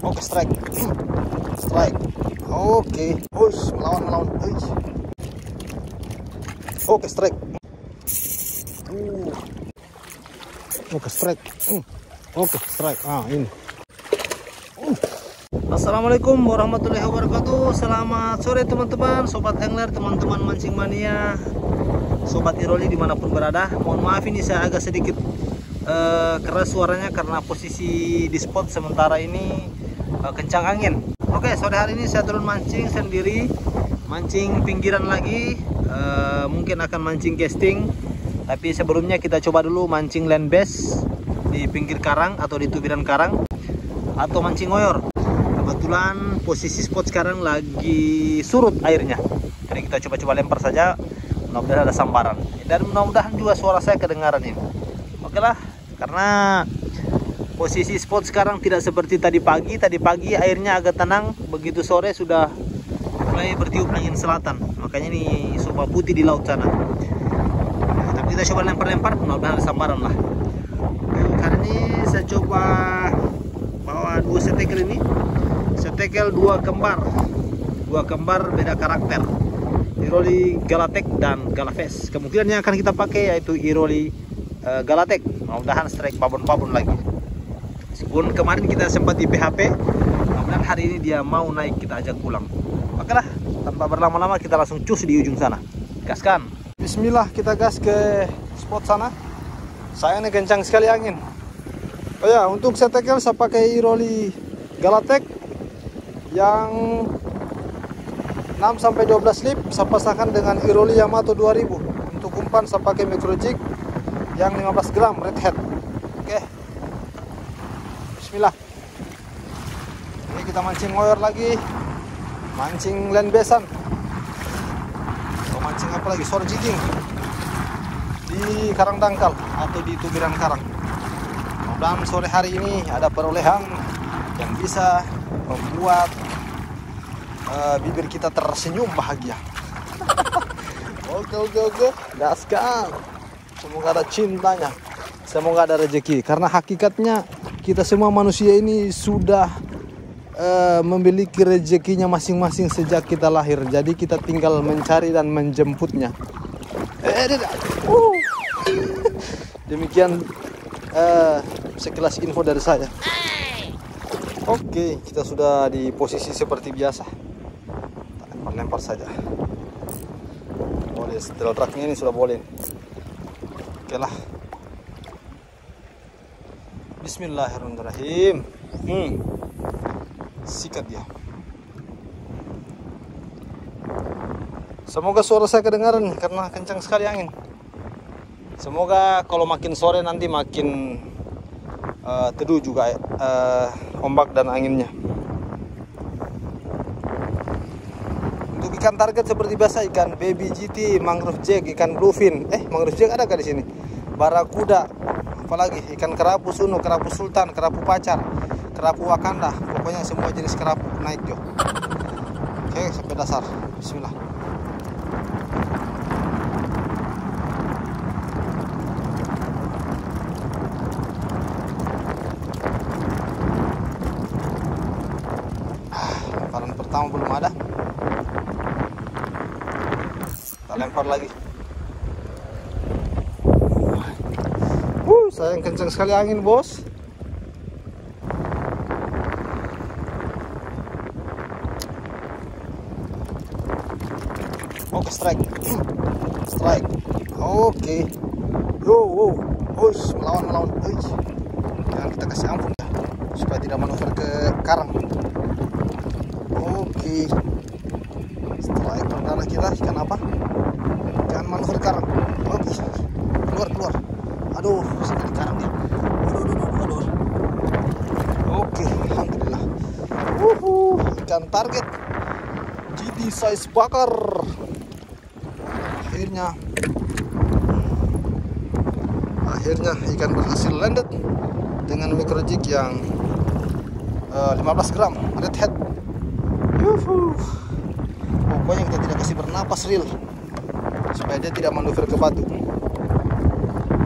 Oke, strike. Strike. Oke. Push, melawan. Oke, strike. Oke, strike. Oke, strike. Ini. Assalamualaikum warahmatullahi wabarakatuh. Selamat sore teman-teman, sobat angler, teman-teman mancing mania, sobat iroli dimanapun berada. Mohon maaf ini saya agak sedikit keras suaranya karena posisi di spot sementara ini kencang angin. Oke, sore hari ini saya turun mancing sendiri, mancing pinggiran lagi. Mungkin akan mancing casting, tapi sebelumnya kita coba dulu mancing land bass di pinggir karang atau di tubiran karang, atau mancing ngoyor. Kebetulan posisi spot sekarang lagi surut airnya, jadi kita coba-coba lempar saja, mudah-mudahan ada sambaran dan mudah-mudahan juga suara saya kedengaran ini. Oke lah, karena posisi spot sekarang tidak seperti tadi pagi. Tadi pagi airnya agak tenang, begitu sore sudah mulai bertiup angin selatan, makanya ini soba putih di laut sana. Tapi kita coba lempar-lempar, mudah-mudahan ada sambaran lah. Kali ini saya coba bawa dua setekel ini. Setekel dua kembar beda karakter, iroli Galatek dan Galaves. Kemungkinan yang akan kita pakai yaitu iroli Galatek. Mudah-mudahan strike babon-babon lagi. Meskipun kemarin kita sempat di PHP, mudah-mudahan hari ini dia mau naik, kita ajak pulang. Oke lah, tanpa berlama-lama kita langsung cus di ujung sana. Gaskan. Bismillah, kita gas ke spot sana. Sayangnya kencang sekali angin. Oh ya, untuk setekel saya pakai iroli Galatek yang 6-12 lip. Saya pasangkan dengan iroli Yamato 2000. Untuk umpan saya pakai micro jig yang 15 gram redhead. Oke, bismillah. Ini kita mancing ngoyor lagi, mancing land bassan, atau mancing apa lagi, sore jigging di karang dangkal atau di tubiran karang. Mudah-mudahan sore hari ini ada perolehan yang bisa membuat bibir kita tersenyum bahagia. Oke, gaskan. Semoga ada cintanya, semoga ada rezeki. Karena hakikatnya kita semua manusia ini sudah memiliki rezekinya masing-masing sejak kita lahir. Jadi kita tinggal mencari dan menjemputnya. Demikian sekilas info dari saya. Oke, kita sudah di posisi seperti biasa. Lempar saja. Boleh, setelah truknya ini sudah boleh. Oke lah. Bismillahirrahmanirrahim. Sikat dia. Semoga suara saya kedengaran karena kencang sekali angin. Semoga kalau makin sore nanti makin teduh juga ombak dan anginnya. Untuk ikan target seperti biasa, ikan baby GT, mangrove jack, ikan bluefin. Mangrove jack ada di sini? Barakuda, apalagi ikan kerapu sunu, kerapu sultan, kerapu pacar, kerapu wakanda. Pokoknya semua jenis kerapu naik jo. Oke, sampai dasar. Bismillah. Lemparan pertama belum ada. Kita lempar lagi. Sayang kencang sekali angin, bos. Oke, strike. Strike. Oke. Melawan. Jangan kita kasih ampun ya, supaya tidak manuver ke karang. Oke. Strike perdana kita, ikan apa? Jangan manuver karang. Oke. Keluar. Aduh, sampai di karang dia. Aduh. Oke, alhamdulillah. Ikan target GT size bakar. Akhirnya ikan berhasil landed dengan micro jig yang 15 gram redhead. Pokoknya kita tidak kasih bernapas reel supaya dia tidak manuver ke batu.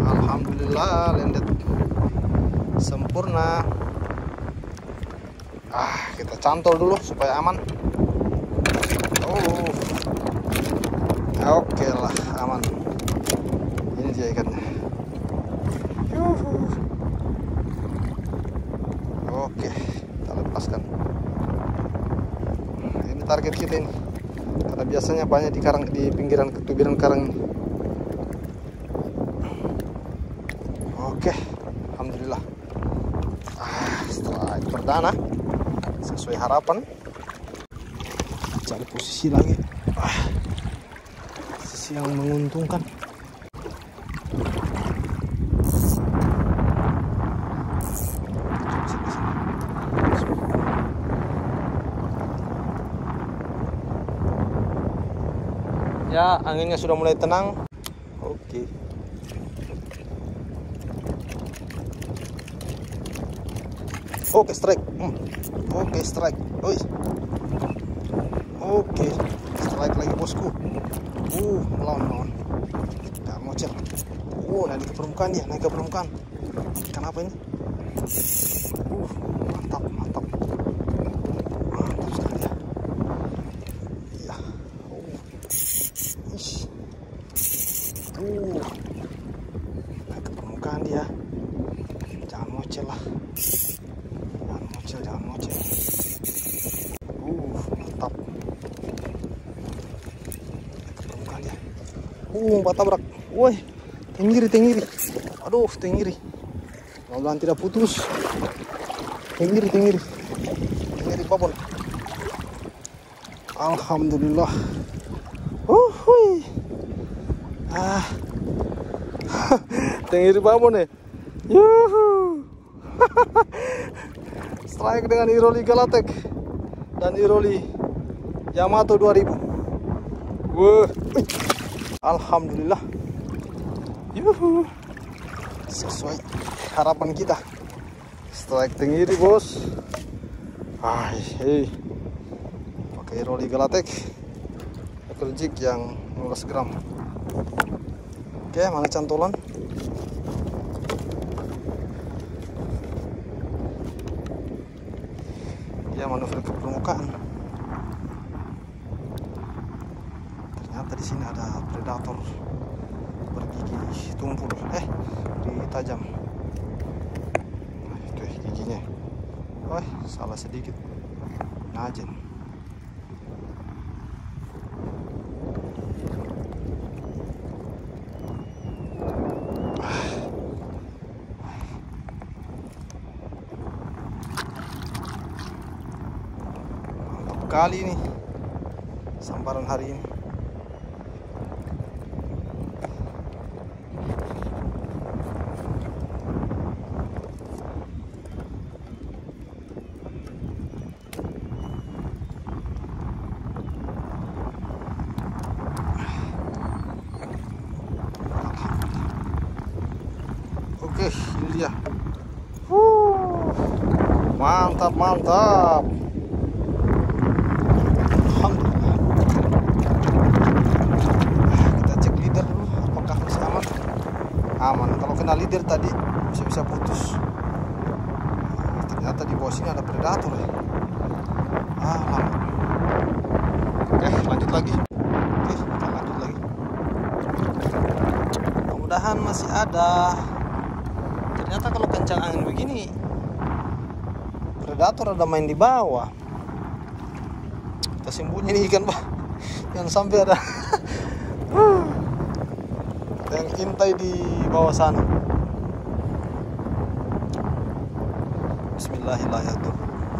Alhamdulillah landed sempurna. Kita cantol dulu supaya aman. Oke lah, aman. Ini dia ikannya. Oke, kita lepaskan. Ini target kita ini. Karena biasanya banyak di pinggiran ketubiran karang ini. Oke, alhamdulillah. Strike perdana sesuai harapan. Cari posisi lagi. Posisi yang menguntungkan. Ya, anginnya sudah mulai tenang. Oke. Oke, strike. Oke, strike. Oke, strike lagi bosku. Melawan. Gak ngocel. Naik ke permukaan dia, naik ke permukaan. Kenapa ini? Mantap sekali ya. Iya. Naik ke permukaan dia. Jangan ngocel lah. Jangan ngocel. Mantap. Naik ke permukaan dia. Batabrak. Woi, tenggiri. Aduh, tenggiri. Mudah-mudahan tidak putus. Tenggiri babon. Alhamdulillah. Tenggiri babon ya. Yuhu. Strike dengan Iroli Galatek dan Iroli Yamato 2000. Alhamdulillah. Yuhu. Sesuai harapan kita. Strike tenggiri, bos. Pakai Iroli Galatek. Ekor jig yang 15 gram. Oke, mana cantolan? Dia manuver ke permukaan. Ternyata di sini ada predator bergigi tumpul, gigi tajam. Itu giginya. Salah sedikit. Najen. Kali ini sambaran hari ini. Oke, ini dia. Mantap. Kita cek leader dulu, apakah masih aman. Kalau kena leader tadi bisa putus. Ternyata di bawah sini ada predator ya. Lama. Oke, lanjut lagi. Kita lanjut lagi. Mudah-mudahan masih ada. Ternyata kalau kencang angin begini, predator ada main di bawah. Kita sembunyi nih ikan, Pak. Yang sampai ada yang intai di bawah sana. Bismillahirrahmanirrahim.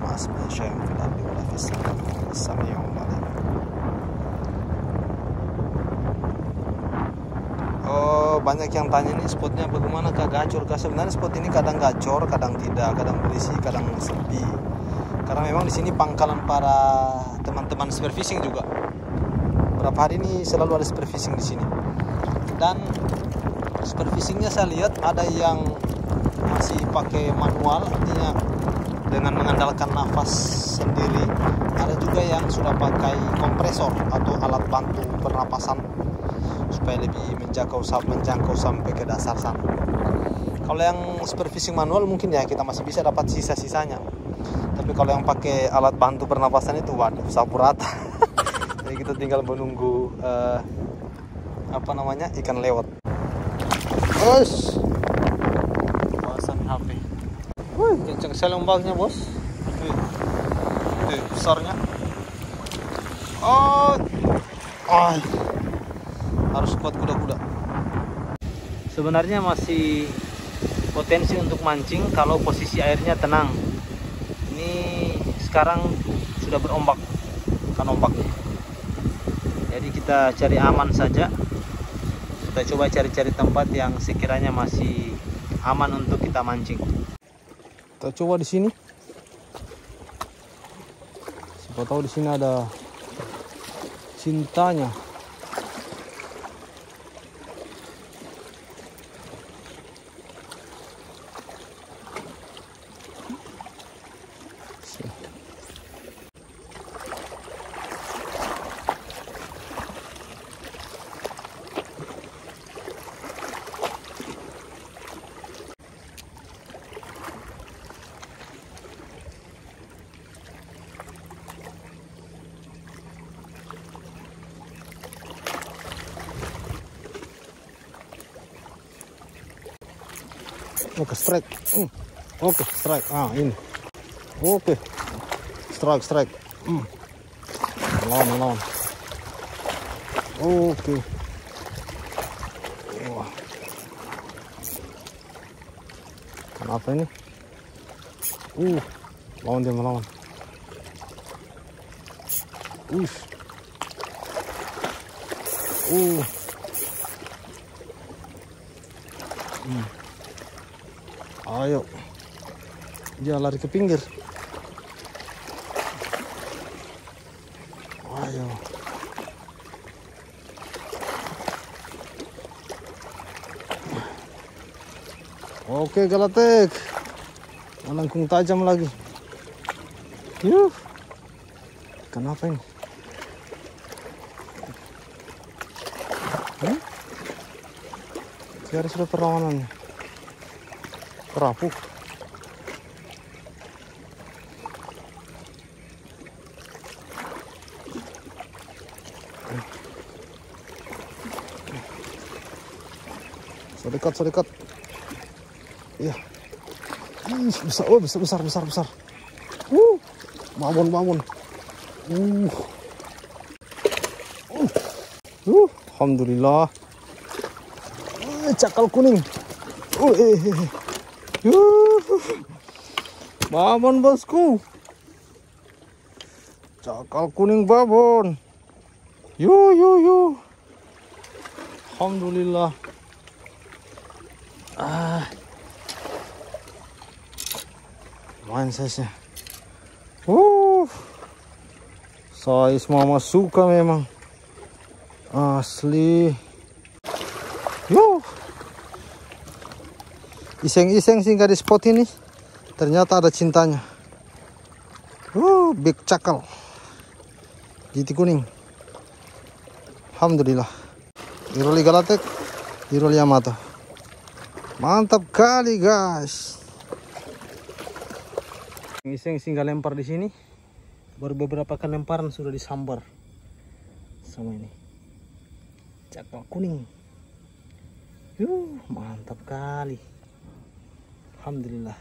Banyak yang tanya nih spotnya bagaimana, kah gacor kah? Sebenarnya spot ini kadang gacor, kadang tidak, kadang berisi, kadang sepi. Karena memang di sini pangkalan para teman-teman spearfishing juga. Berapa hari ini selalu ada spearfishing di sini. Dan spearfishingnya saya lihat ada yang masih pakai manual, artinya dengan mengandalkan nafas sendiri. Ada juga yang sudah pakai kompresor atau alat bantu pernapasan supaya lebih menjangkau sampai ke dasar sana. Kalau yang spearfishing manual mungkin ya kita masih bisa dapat sisa-sisanya. Tapi kalau yang pakai alat bantu pernapasan itu waduh sapu rata. Jadi kita tinggal menunggu ikan lewat. Bos, pasang HP. Wih, kenceng sekali ombaknya bos. Tuh besarnya. Oh, harus kuat kuda-kuda. Sebenarnya masih potensi untuk mancing kalau posisi airnya tenang. Ini sekarang sudah berombak, kan ombaknya. Jadi kita cari aman saja. Kita coba cari-cari tempat yang sekiranya masih aman untuk kita mancing. Kita coba di sini. Siapa tahu di sini ada cintanya. Oke, strike. Oke, strike. Ini. Oke. Strike. Melawan. Oke. Wah. Kenapa ini? Melawan. Ayo, dia lari ke pinggir. Ayo. Oke, galatek. Melengkung tajam lagi. Kenapa ini? Biar sudah perlawanannya. Terapuk. Sedekat. Iya. Besar. Bangun. Alhamdulillah. Cakal kuning. Babon bosku. Cakal kuning babon. Yo. Alhamdulillah. Lumayan size-nya. Size mama suka memang. Asli. Iseng-iseng singgah di spot ini. Ternyata ada cintanya. Big cakal. Giti kuning. Alhamdulillah. Iroli galatek. Iroli Yamato. Mantap kali guys. Iseng singgah lempar di sini. Baru beberapa kali lemparan sudah disambar sama ini. Cakal kuning. Mantap kali. Alhamdulillah.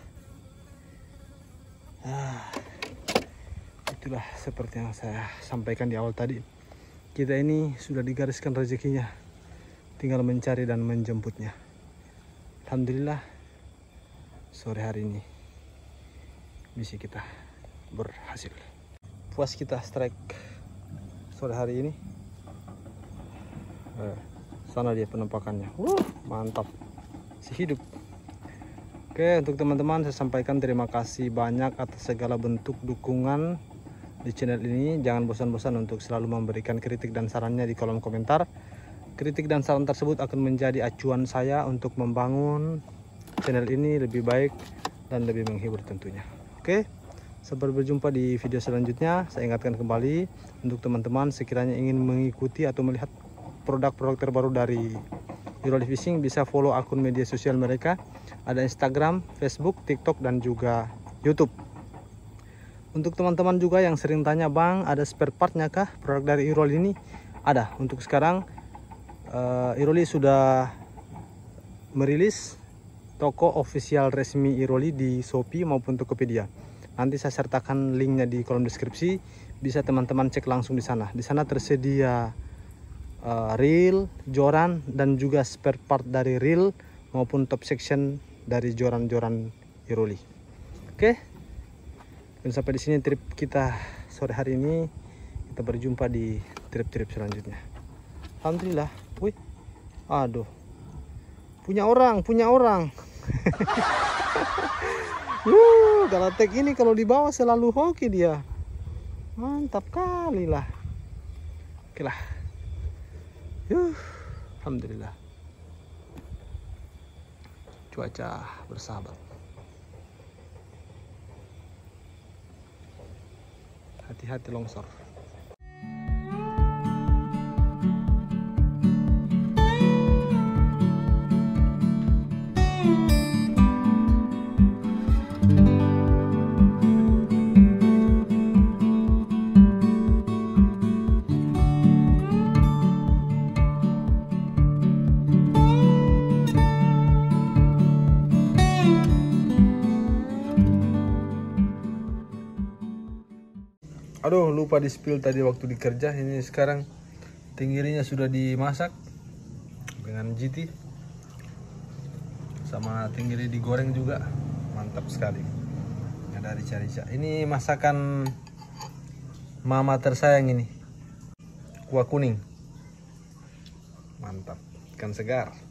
Itulah seperti yang saya sampaikan di awal tadi. Kita ini sudah digariskan rezekinya. Tinggal mencari dan menjemputnya. Alhamdulillah. Sore hari ini misi kita berhasil. Puas kita strike sore hari ini. Sana dia penampakannya. Mantap. Si hidup. Oke, untuk teman-teman saya sampaikan terima kasih banyak atas segala bentuk dukungan di channel ini. Jangan bosan-bosan untuk selalu memberikan kritik dan sarannya di kolom komentar. Kritik dan saran tersebut akan menjadi acuan saya untuk membangun channel ini lebih baik dan lebih menghibur tentunya. Oke, sampai berjumpa di video selanjutnya. Saya ingatkan kembali untuk teman-teman sekiranya ingin mengikuti atau melihat produk-produk terbaru dari Iroli Fishing, bisa follow akun media sosial mereka. Ada Instagram, Facebook, TikTok, dan juga YouTube. Untuk teman-teman juga yang sering tanya, bang, ada spare partnya kah produk dari Iroli ini? Ada. Untuk sekarang Iroli sudah merilis toko official resmi Iroli di Shopee maupun Tokopedia. Nanti saya sertakan linknya di kolom deskripsi, bisa teman-teman cek langsung di sana. Di sana tersedia reel, joran, dan juga spare part dari reel maupun top section dari joran-joran Iroli. Oke, dan sampai di sini trip kita sore hari ini. Kita berjumpa di trip-trip selanjutnya. Alhamdulillah. Wih, aduh, punya orang. Galatek ini kalau dibawa selalu hoki dia. Mantap kali lah. Oke lah. Alhamdulillah. Cuaca bersahabat. Hati-hati longsor. Aduh, lupa di spill tadi waktu dikerja. Ini sekarang tenggirinya sudah dimasak dengan GT, sama tenggiri digoreng juga, mantap sekali. Ada rica-rica. Ini masakan mama tersayang ini, kuah kuning, mantap, ikan segar.